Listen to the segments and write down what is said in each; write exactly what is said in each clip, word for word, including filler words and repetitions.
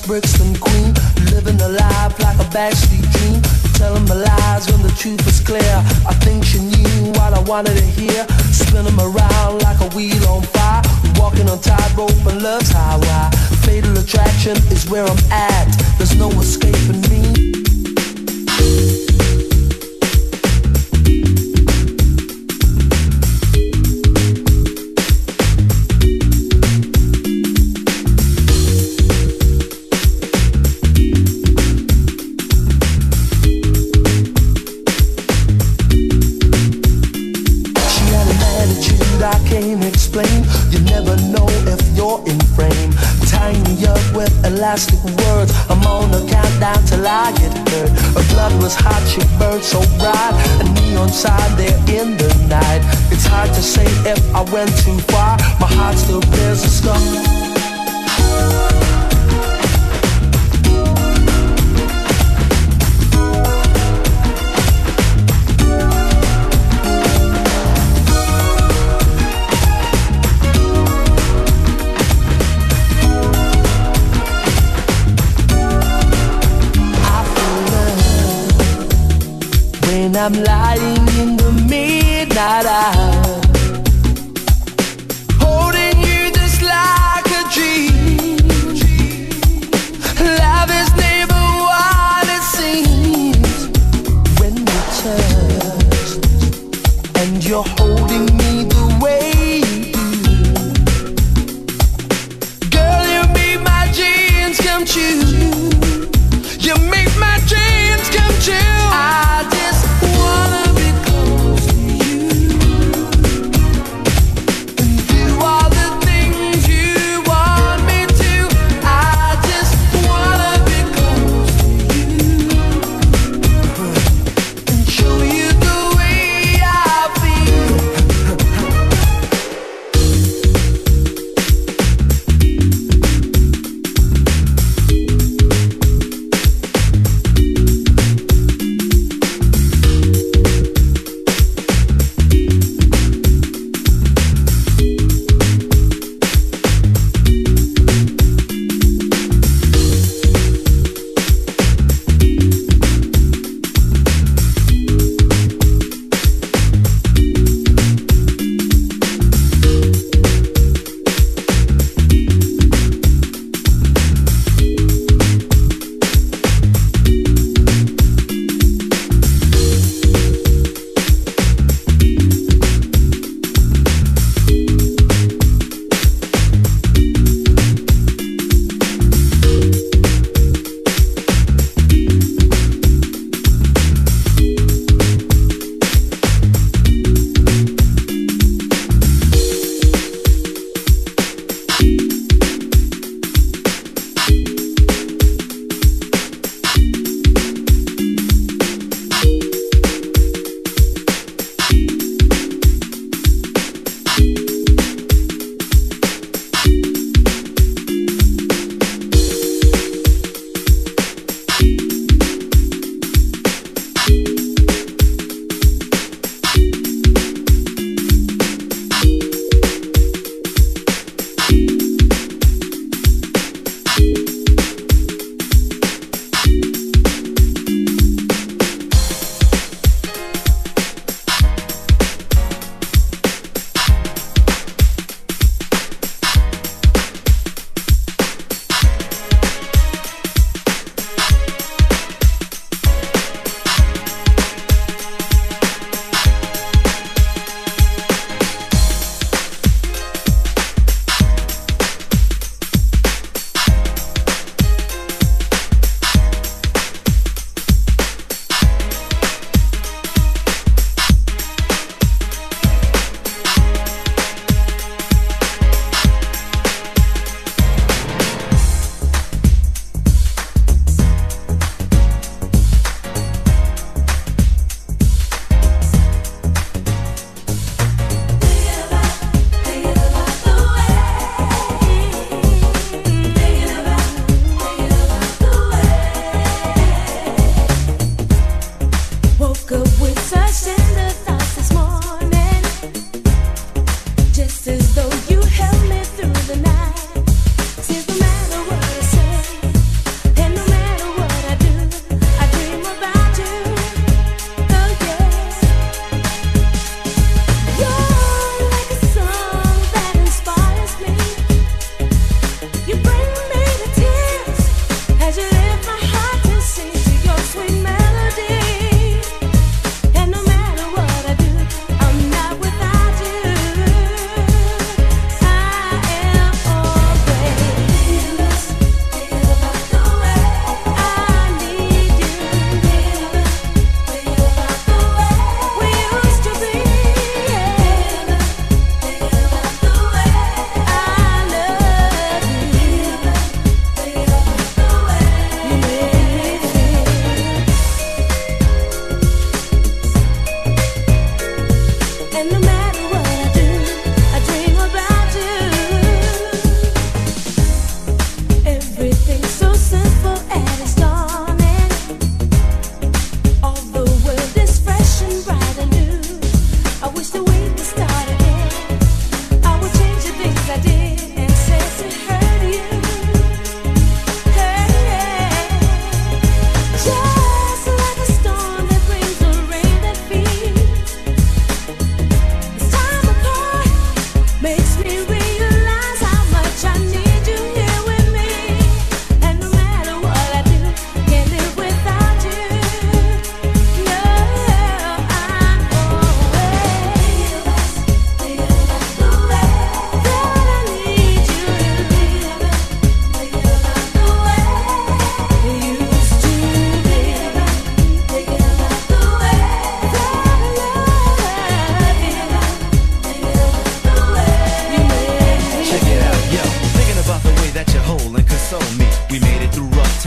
Brixton queen, living a life like a backstreet dream, telling my lies when the truth was clear. I think she knew what I wanted to hear, spinning them around like a wheel on fire, walking on tightrope and love's highway. Fatal attraction is where I'm at, there's no escaping me. You never know if you're in frame. Tying me up with elastic words, I'm on a countdown till I get hurt. Her blood was hot, she burned so bright, a neon sign there in the night. It's hard to say if I went too far, my heart still bears a scar. I'm lying in the midnight hour, holding you just like a dream. Love is never what it seems when you touch, and you're holding me the way you do. Girl, you make my dreams come true. You make my dreams come true. I just wanna be close to you and do all the things you want me to. I just wanna be close to you and show you the way I feel.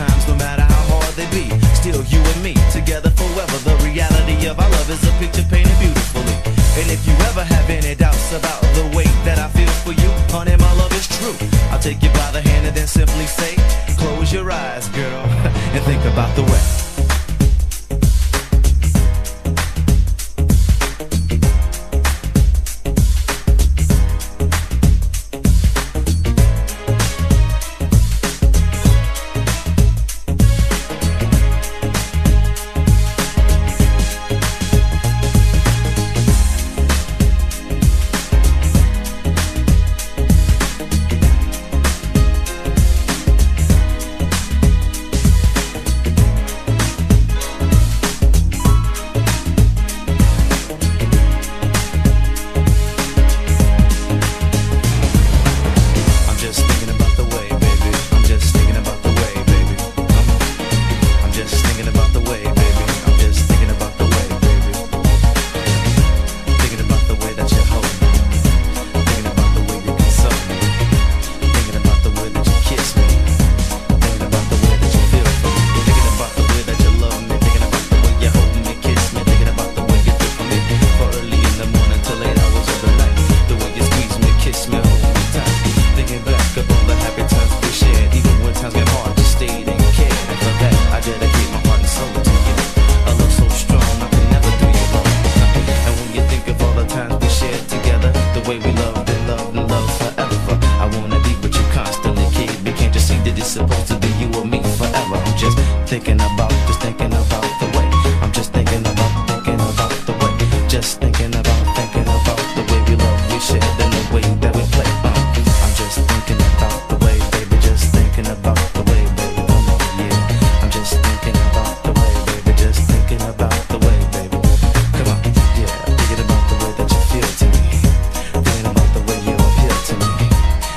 times, no matter how hard they be. Still you and me, together forever. The reality of our love is a picture painted beautifully. And if you ever have any doubts about the way that I feel for you, honey, my love is true. I'll take you by the hand and then simply say, close your eyes, girl, and think about the way.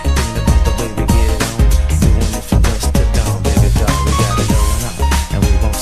And we won't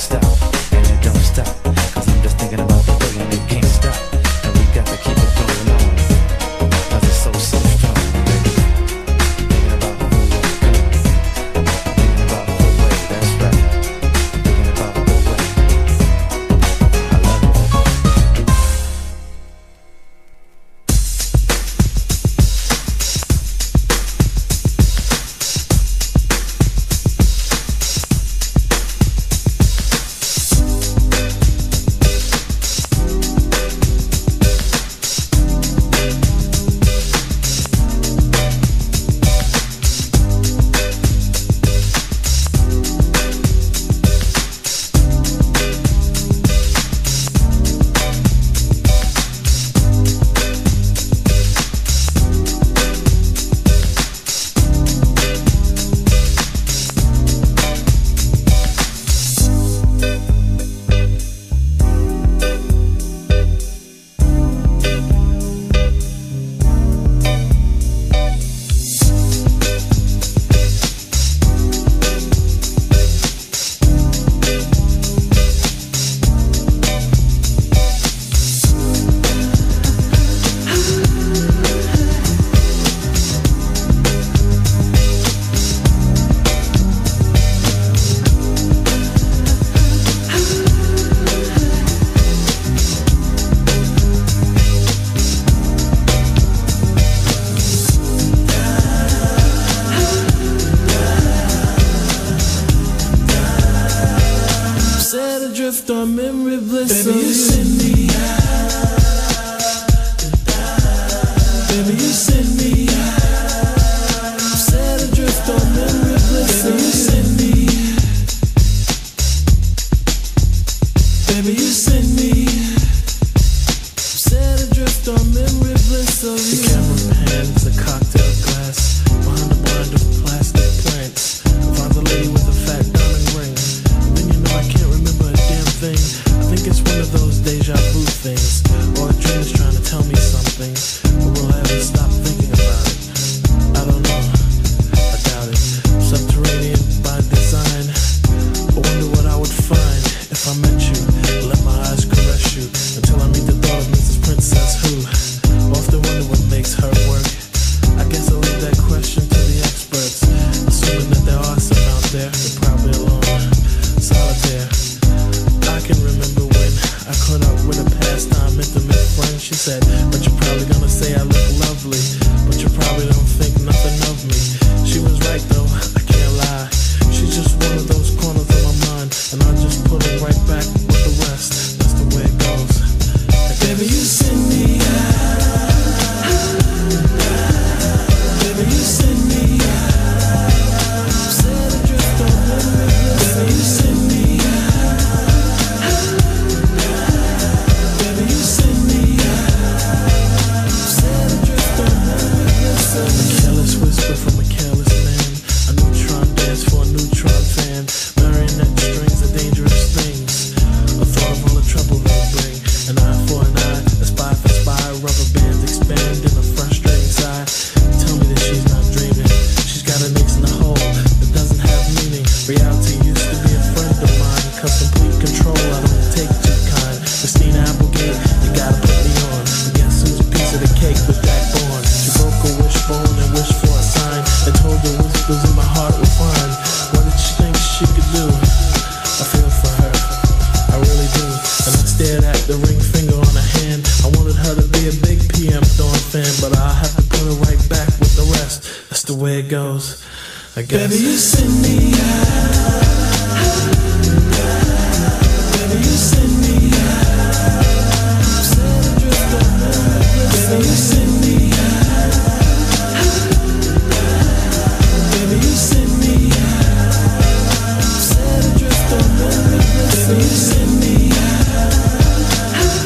the way it goes, I guess. Baby, you send me out. Baby, you send me out. Baby, you send me out. Baby, you send me out. Set adrift on the river. Baby, you send me out.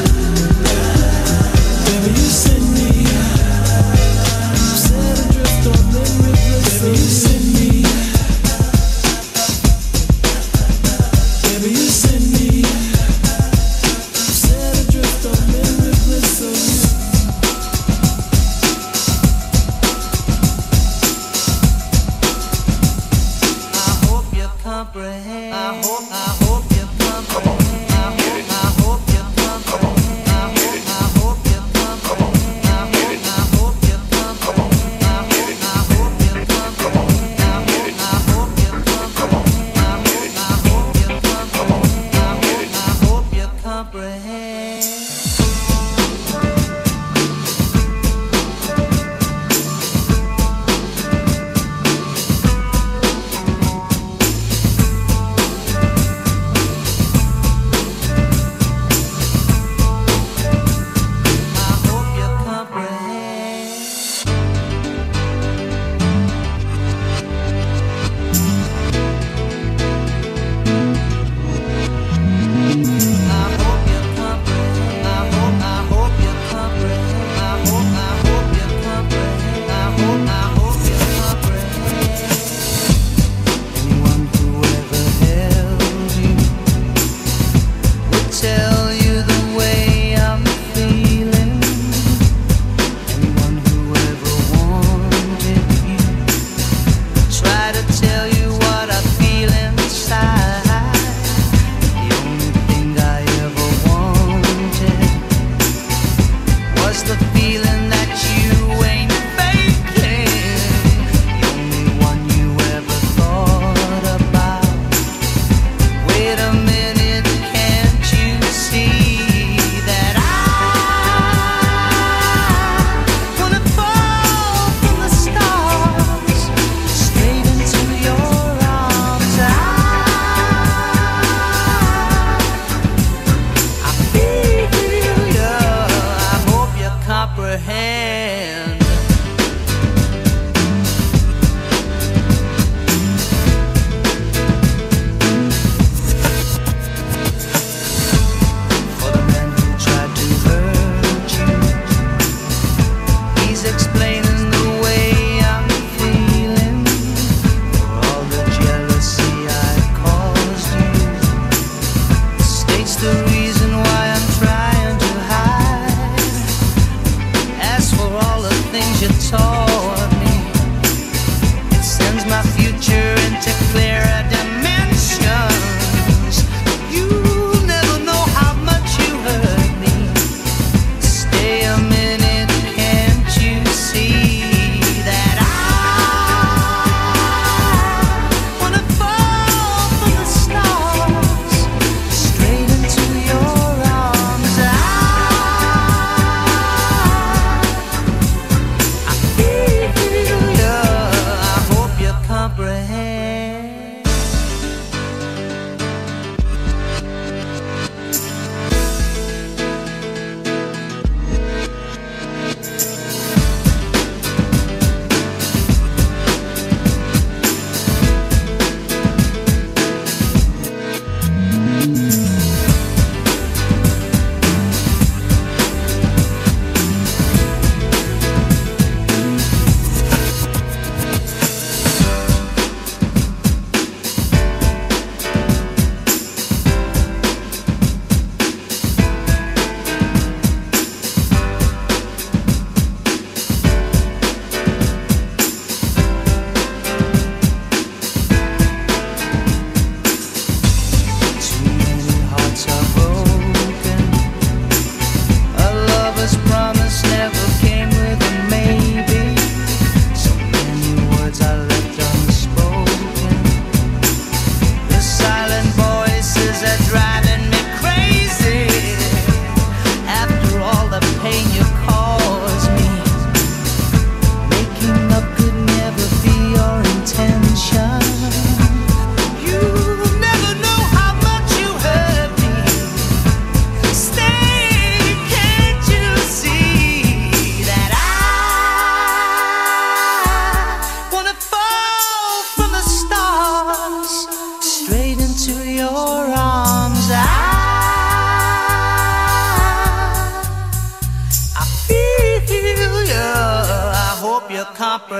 Baby, you send me out. Set adrift on the river. Baby, you send me out.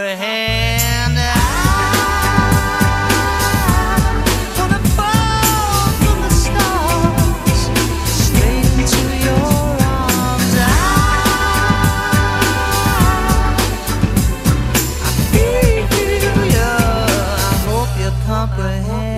comprehend. I wanna fall from the stars straight into your arms. I, I feel you. I hope you comprehend.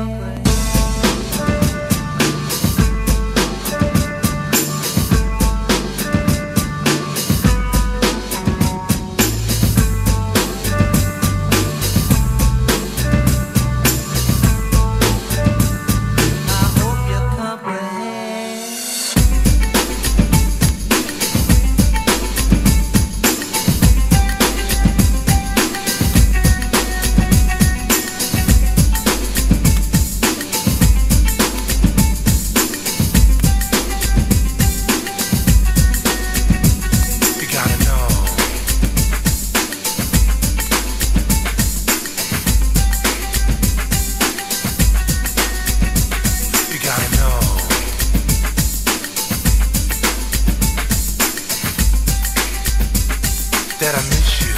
That I miss you.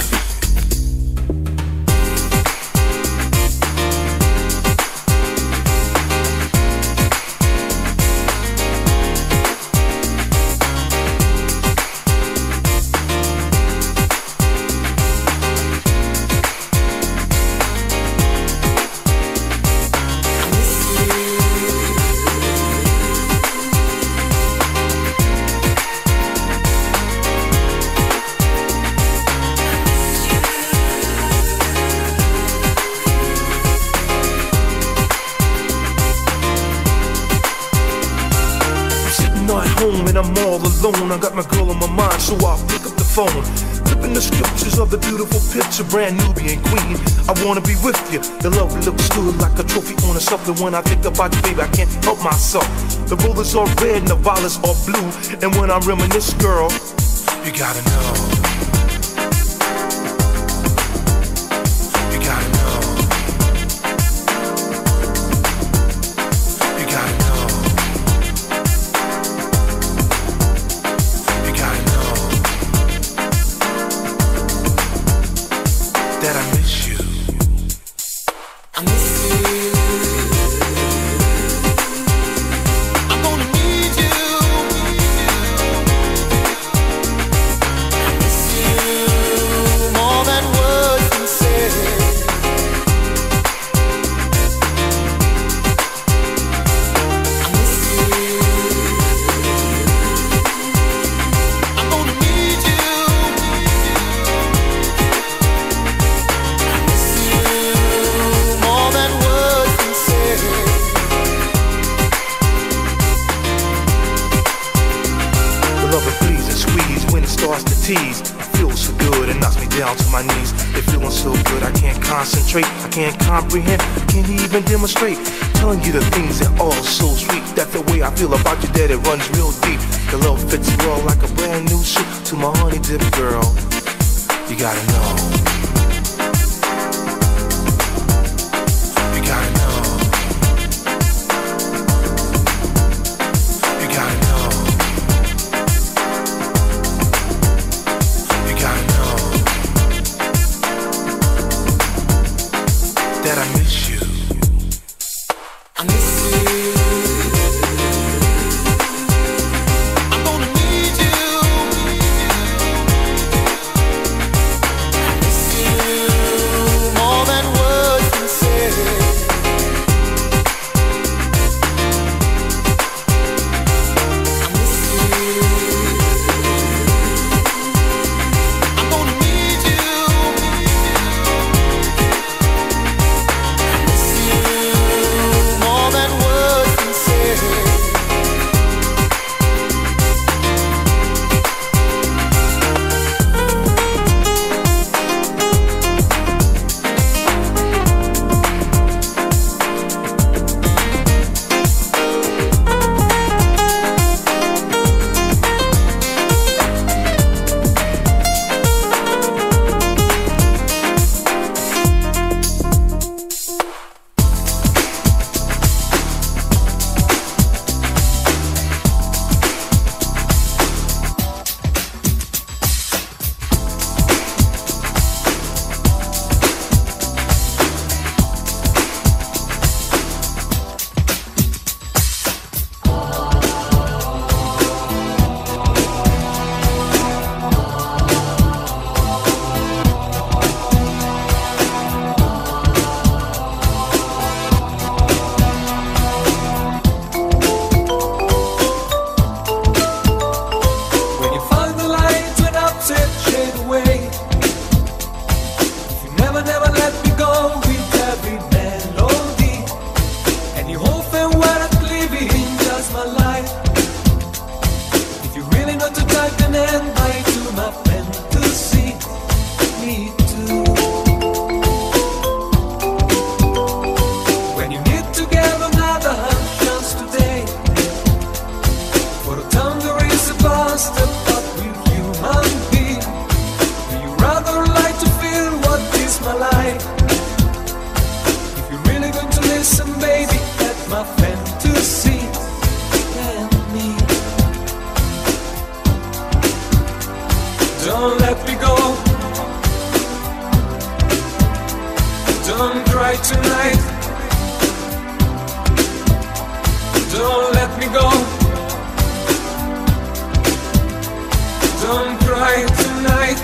And I'm all alone, I got my girl on my mind, so I'll pick up the phone. Flipping the scriptures of the beautiful picture, brand Nubian queen. I wanna be with you, the love looks good like a trophy on a something. When I think about you, baby, I can't help myself. The roses are red and the violets are blue, and when I reminisce, girl, you gotta know. You gotta know. You gotta know. That I miss you. I miss you. I'm gonna need you. I miss you more than words can say. I miss you. I'm gonna need you. Starts to tease, feels so good, it knocks me down to my knees. It feeling so good, I can't concentrate, I can't comprehend, can't even demonstrate. Telling you the things that are so sweet, that the way I feel about you, that it runs real deep. The love fits well like a brand new suit to my honey dip girl. You gotta know. You gotta know. You gotta know. That I miss you. I miss you. I'm gonna need you. I miss you more than words can say. I miss you. I'm gonna need you. I my fantasy and me. Don't let me go. Don't cry tonight. Don't let me go. Don't cry tonight.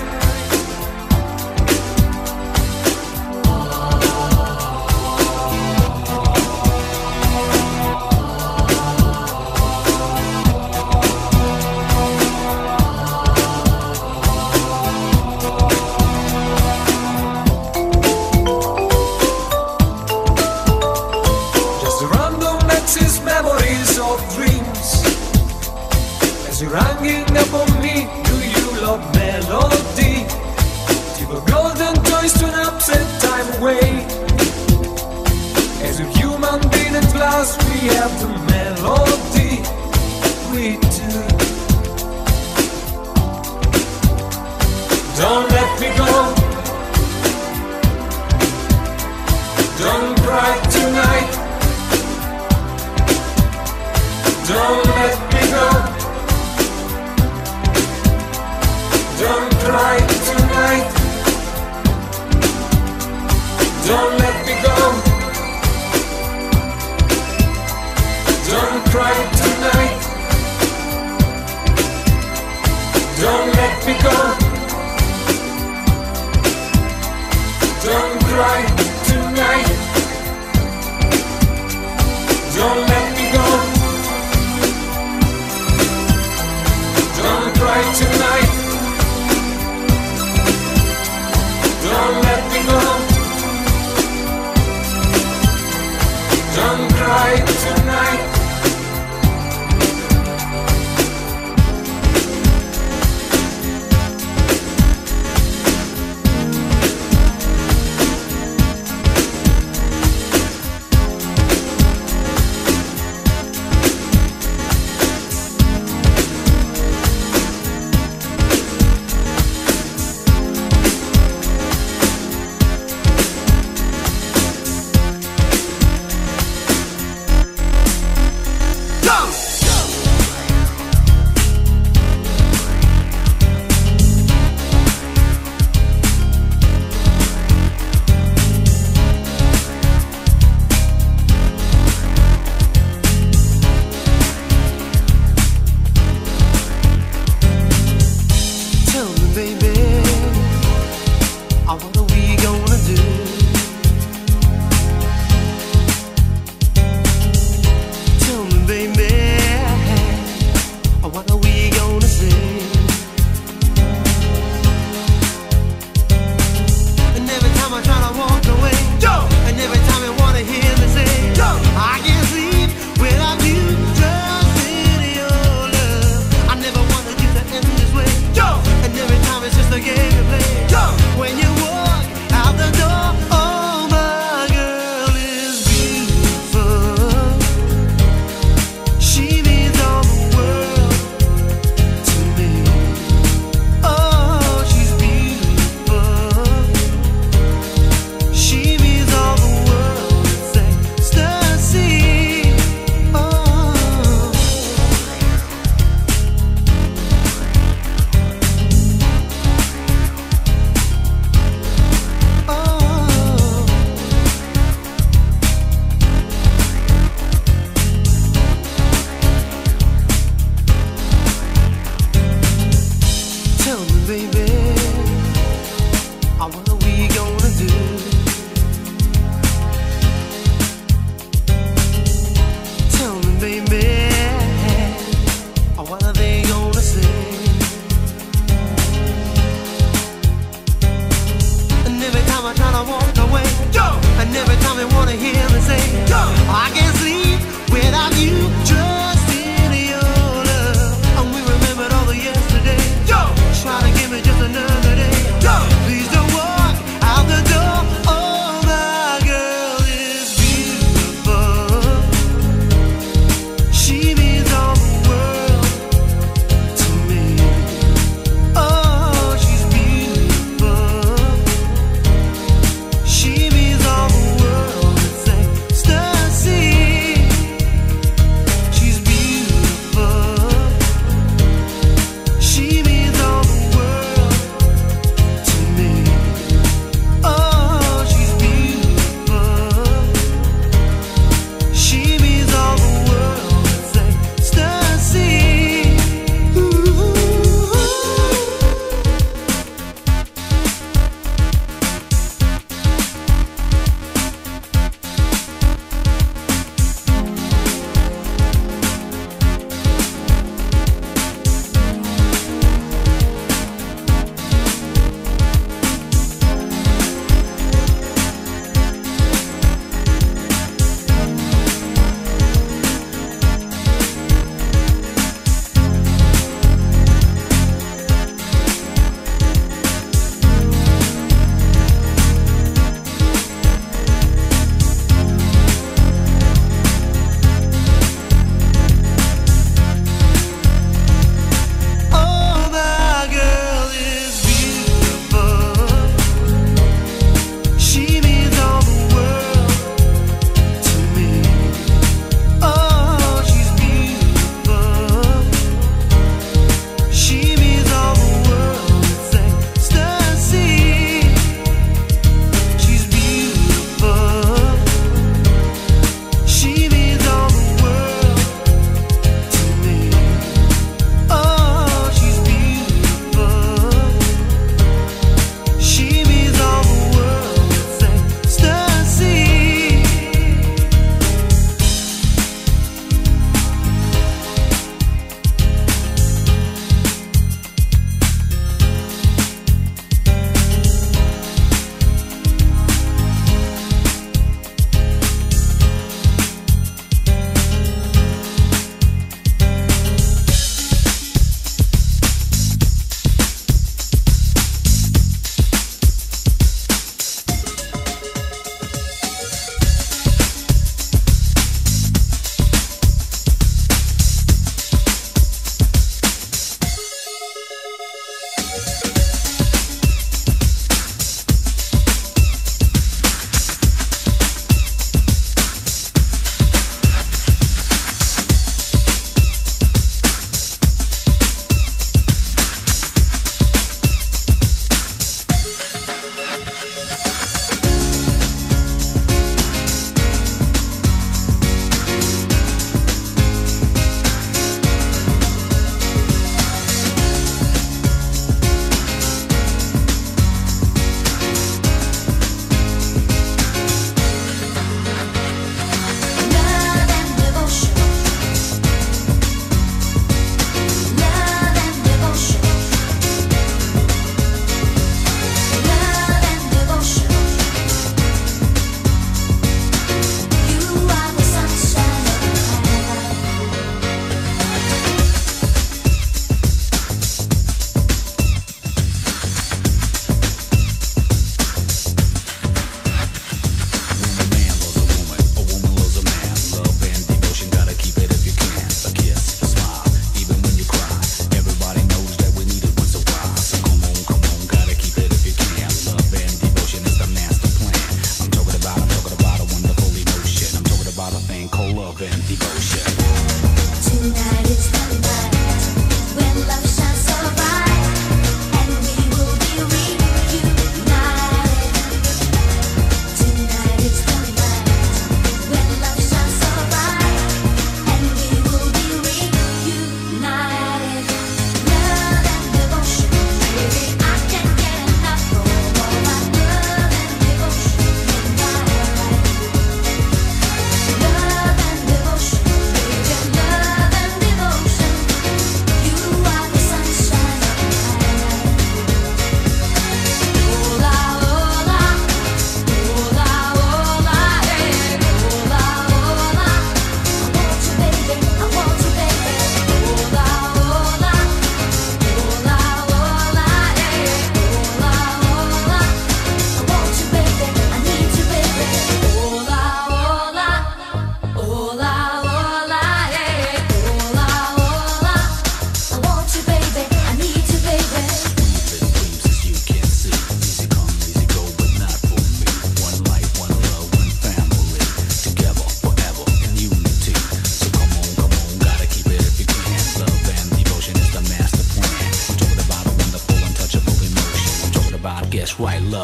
Memories of dreams as you're hanging up on me. Do you love melody? Give a golden toys to an upset time away. As a human being at last, we have the melody. We do. Don't let me go. Don't cry tonight. Don't let me go. Don't cry tonight. Don't let me go. Don't cry tonight. Don't let me go. Don't cry tonight. Don't let me go. Don't cry tonight. Don't let me go. Don't cry tonight. See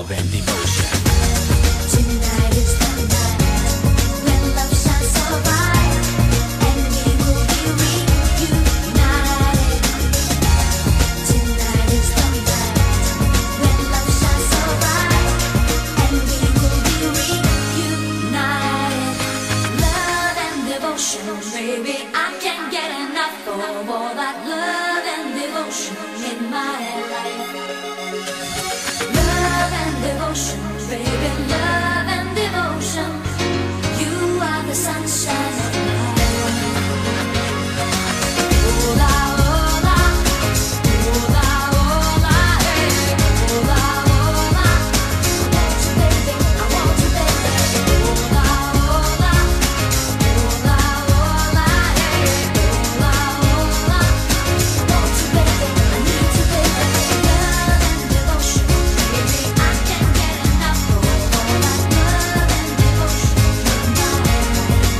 love and devotion. Tonight is the night when love shines so bright, and we will be reunited. Tonight is the night when love shines so bright, and we will be reunited. Love and devotion, baby, I can't get enough of all that love and devotion in my life. Love and devotion, baby, love and devotion. You are the sunshine of my life. Ola, ola, ola, ola, hey. Ola, ola, I want you, baby, I want you, baby. Ola, ola, ola, ola, hey. Ola, ola, I want you, baby, I need you, baby. Love and devotion, baby, I can't get enough of all that love and devotion in my life.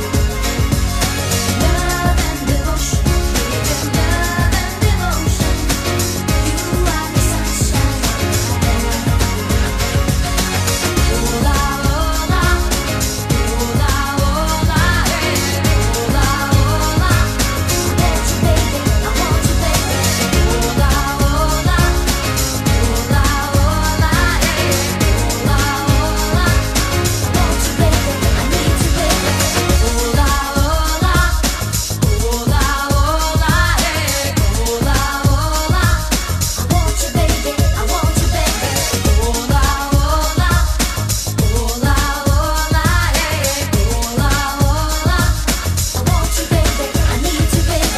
Love and devotion, baby, love and devotion. You are the sunshine of my life. Ola, ola, ola, ola, hey. Ola, ola, I want you, baby, I want you, baby. Ola, ola, ola, ola, hey. Ola, ola, I want you, baby, I need you, baby. Ola, ola, ola, ola, hey. Ola, ola, I want you, baby, I want you, baby. Ola, ola, ola, ola, hey. Ola, ola, I want you, baby, I need you, baby.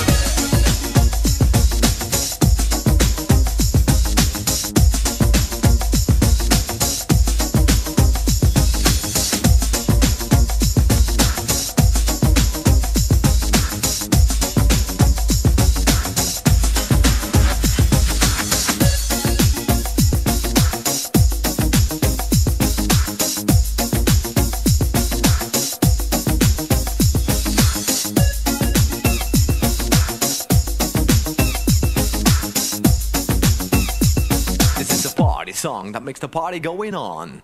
This is a party song that makes the party going on.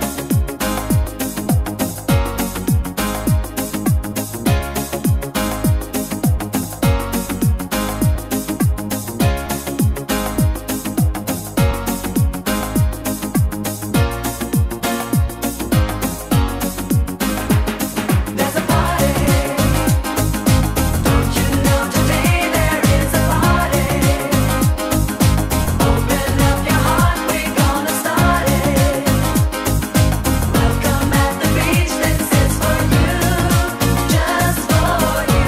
There's a party. Don't you know today there is a party? Open up your heart, we're gonna start it. Welcome at the beach, this is for you, just for you.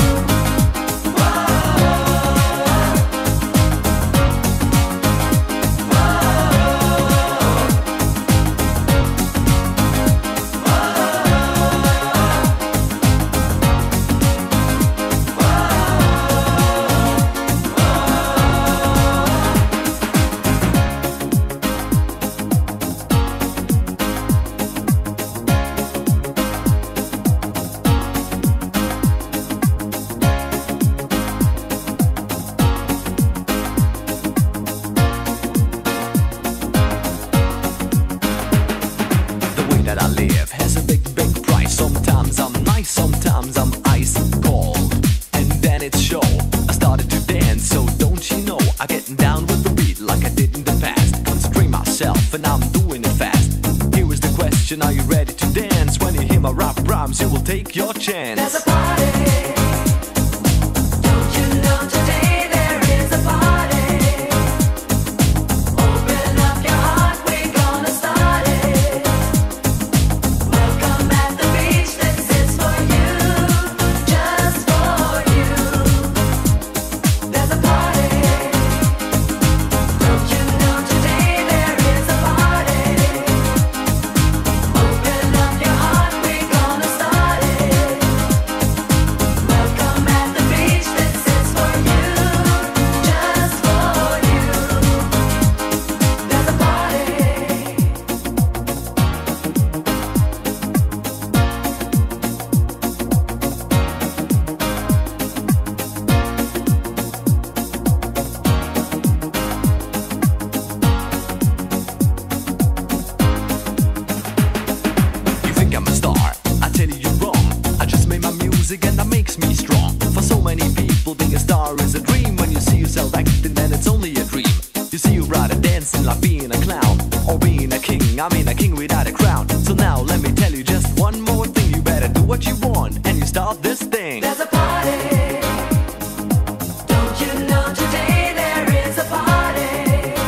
The way that I live has a big, big price. Sometimes I'm nice, sometimes I'm ice cold. And then it's show. I started to dance, so don't you know? I get down with the beat like I did in the past. Concentrate myself and I'm doing it fast. Here is the question, are you ready to dance? When you hear my rap rhymes, you will take your chance. There's a party. Don't you know today there is a party? Open up your heart, we're gonna start it. Welcome at the beach, this is for you, just for you. There's a party. Don't you know today there is a party? Open up your heart, we're gonna start it. music and that makes me strong. For so many people, being a star is a dream. When you see yourself acting, then it's only a dream. You see you rather dancing like being a clown, or being a king, I mean a king without a crown. So now let me tell you just one more thing. You better do what you want, and you start this thing. There's a party. Don't you know today there is a party?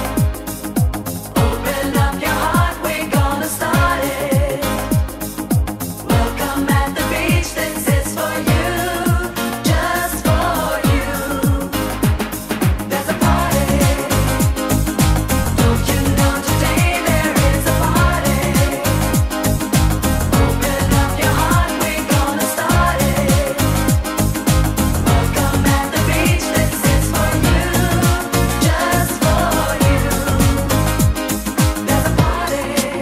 Open up your heart, we're gonna start it. Welcome at the beach, this is for you, just for you. There's a party. Don't you know today there is a party? Open up your heart, we're gonna start it. Welcome at the beach, this is for you, just for you. There's a party.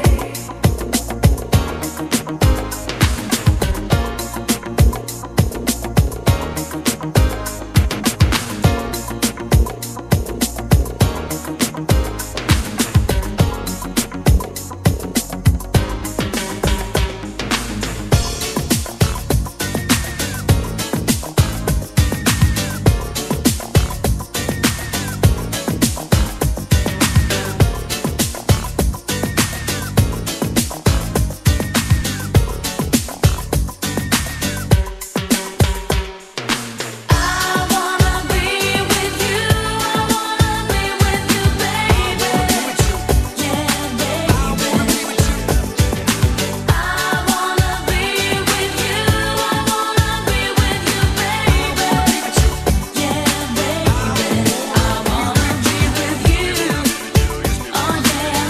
I wanna be with you, I wanna be with you, baby. Yeah, baby. I wanna be with you. I wanna be with you, I wanna be with you, baby. Yeah, baby. I wanna be with you. Oh yeah.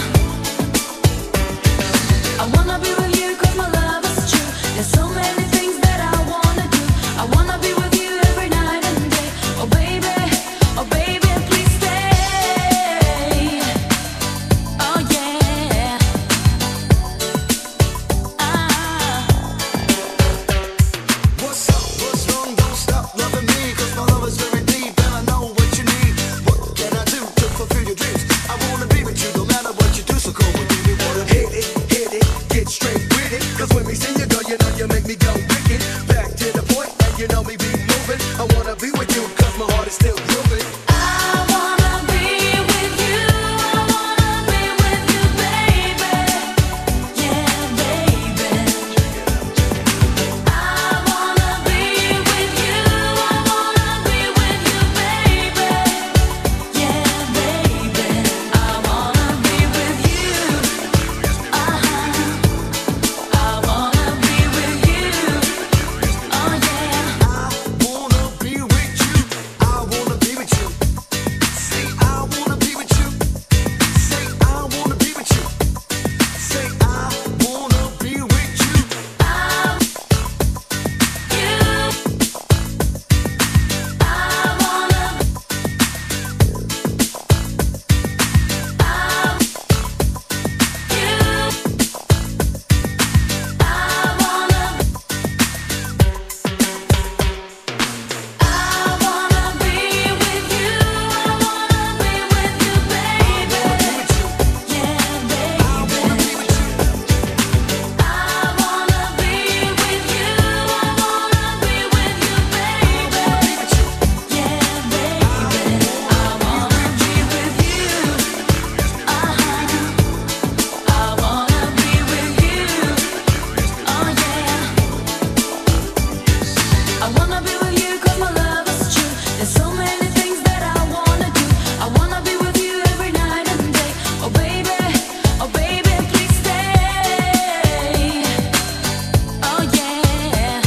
I wanna be with you 'cause my love is true. There's so many things that I wanna do. I wanna be with you every night and day. Oh baby, oh baby, please stay. Oh yeah. Ah. What's up, what's wrong, don't stop loving me, 'cause my love is very deep and I know what you need. What can I do to fulfill your dreams? I wanna be with you no matter what you do, so come with me, we wanna hit it, hit it, get straight with it. 'Cause when we see you go, you know you make me go wicked. Back to the point, and you know me be moving. I wanna be with you 'cause my heart is still grooving. I wanna be with you, I wanna be with you, baby. Yeah, baby. I wanna be with you, I wanna be with you, baby. Yeah, baby. I wanna be with you. Uh-huh. I wanna be with you. Oh yeah. I wanna be with you. I wanna be with you. Say I wanna be with you. Say I wanna be with you. Say I wanna be with you. I'm you. I wanna. I'm you. I wanna. I wanna be with you. I wanna be with you, baby. Yeah, baby. I wanna be with you. I wanna be with you. I wanna be with you, baby. Yeah, baby. I wanna be with you. Uh-huh. I wanna be with you. Oh yeah. I wanna be with you 'cause my love is true. There's so many things that I wanna do. I wanna be with you every night and day. Oh baby, oh baby, please stay. Oh yeah.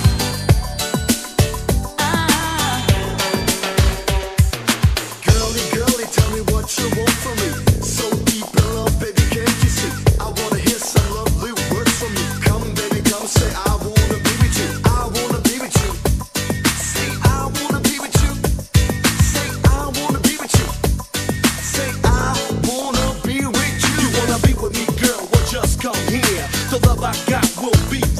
Ah. Girlie, girlie, tell me what you want from me. So deep in love, baby, can't you see? I wanna hear some lovely words from you. Come, baby, come, say I wanna be with you. I wanna be with you. Say I wanna be with you. Say I wanna be with you. Say I wanna be with you. You wanna be with me, girl? Well, just come here. The love I got will be